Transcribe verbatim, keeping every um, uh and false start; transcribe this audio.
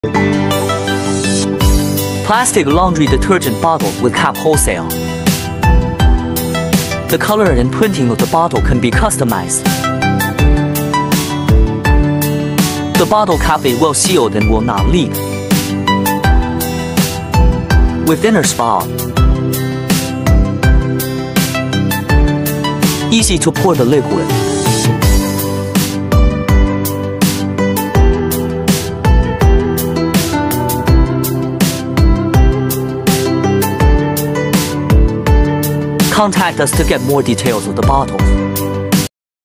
Plastic laundry detergent bottle with cap wholesale. The color and printing of the bottle can be customized. The bottle cap is well sealed and will not leak. With inner spout. Easy to pour the liquid. Contact us to get more details of the bottles.